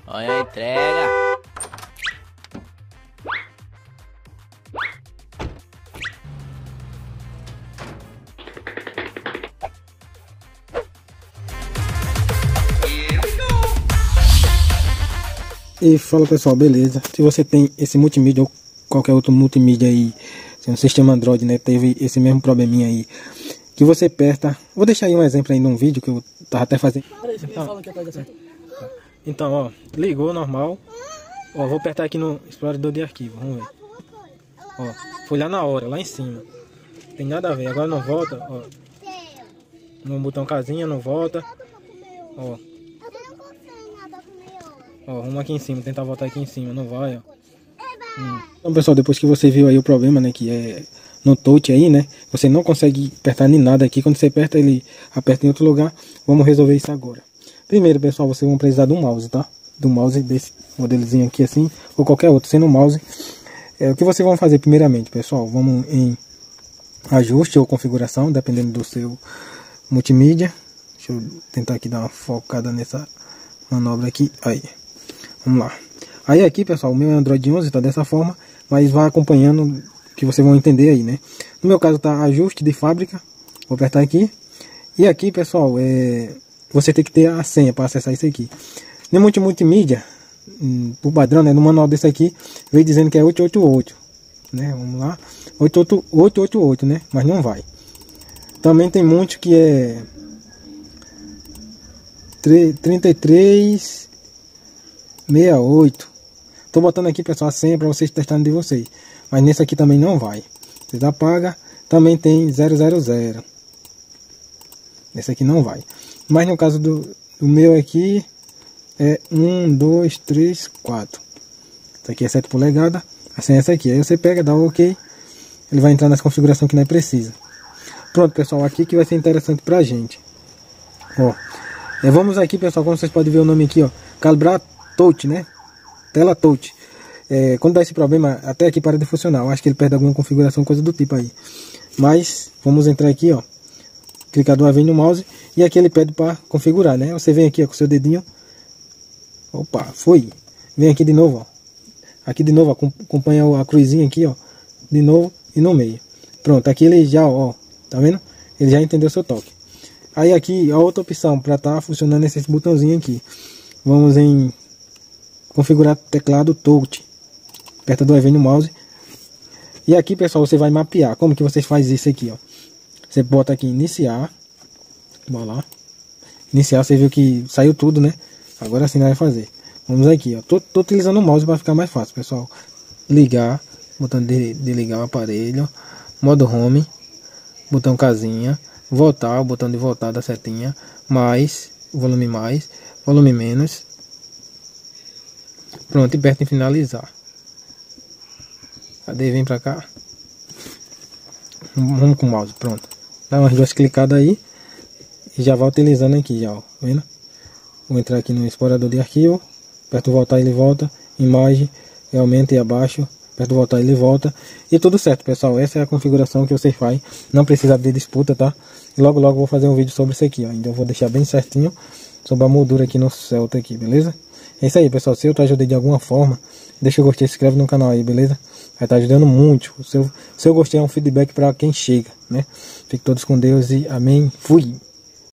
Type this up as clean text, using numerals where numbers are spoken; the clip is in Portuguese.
Olha a entrega. E fala pessoal, beleza? Se você tem esse multimídia ou qualquer outro multimídia aí, um sistema Android, né, teve esse mesmo probleminha aí, que você aperta, vou deixar aí um exemplo aí num vídeo que eu tava até fazendo. Então, ó, ligou normal. Ó, vou apertar aqui no explorador de arquivo, vamos ver. Ó, foi lá na hora, lá em cima. Tem nada a ver, agora não volta, ó. No botão casinha não volta. Ó. Ó, vamos aqui em cima, tentar voltar aqui em cima, não vai, ó. Então pessoal, depois que você viu aí o problema, né, que é no touch aí, né, você não consegue apertar nem nada aqui, quando você aperta ele aperta em outro lugar, vamos resolver isso agora. Primeiro pessoal, vocês vão precisar do mouse, tá? Do mouse desse modelozinho aqui assim, ou qualquer outro, sendo mouse. O que vocês vão fazer primeiramente, pessoal, vamos em ajuste ou configuração, dependendo do seu multimídia. Deixa eu tentar aqui dar uma focada nessa manobra aqui, aí. Vamos lá. Aí aqui, pessoal, o meu é Android 11, tá dessa forma, mas vai acompanhando que vocês vão entender aí, né? No meu caso tá ajuste de fábrica, vou apertar aqui. E aqui, pessoal, você tem que ter a senha para acessar isso aqui. No multimídia, por padrão, né, no manual desse aqui, veio dizendo que é 888, né? Vamos lá, 888, né? Mas não vai. Também tem que é 3368. Tô botando aqui, pessoal, a senha para vocês testarem de vocês. Mas nesse aqui também não vai. Vocês apagam. Também tem 000. Esse aqui não vai. Mas no caso do meu aqui é 1, 2, 3, 4. Isso aqui é 7 polegadas. A senha é essa aqui. Aí você pega, dá o OK. Ele vai entrar nessa configuração que não é precisa. Pronto, pessoal. Aqui que vai ser interessante pra gente. Ó. Vamos aqui, pessoal. Como vocês podem ver o nome aqui, ó. Calibrar touch, né? Tela touch. Quando dá esse problema, até aqui para de funcionar. Eu acho que ele perde alguma configuração, coisa do tipo aí. Mas vamos entrar aqui, ó. Clicar duas vezes no mouse e aqui ele pede para configurar, né? Você vem aqui, ó, com o seu dedinho. Opa, foi. Vem aqui de novo, ó. Aqui de novo, acompanha a cruzinha aqui, ó. De novo e no meio. Pronto, aqui ele já, ó. Tá vendo? Ele já entendeu o seu toque. Aí aqui a outra opção para estar funcionando esse botãozinho aqui. Vamos em configurar teclado touch. Aperta duas vezes no mouse. E aqui, pessoal, você vai mapear. Como que vocês fazem isso aqui, ó? Você bota aqui iniciar. Vamos lá. Iniciar, você viu que saiu tudo, né? Agora sim vai fazer. Vamos aqui, ó. Tô utilizando o mouse para ficar mais fácil, pessoal. Ligar. Botão de ligar o aparelho. Modo home. Botão casinha. Voltar. O botão de voltar da setinha. Mais. Volume mais. Volume menos. Pronto, e aperta em finalizar. Cadê? Vem pra cá. Vamos com o mouse, pronto. Dá umas duas clicadas aí. E já vai utilizando aqui, já, ó. Vendo? Vou entrar aqui no explorador de arquivo. Aperto voltar, ele volta. Imagem, aumenta e abaixo. Aperto voltar, ele volta. E tudo certo, pessoal. Essa é a configuração que vocês fazem. Não precisa abrir disputa, tá? E logo vou fazer um vídeo sobre isso aqui, ó. Então eu vou deixar bem certinho sobre a moldura aqui no Celta aqui, beleza? É isso aí, pessoal. Se eu te ajudei de alguma forma, deixa o gostei, se inscreve no canal aí, beleza? Vai estar ajudando muito. O seu gostei é um feedback para quem chega, né? Fique todos com Deus e amém. Fui!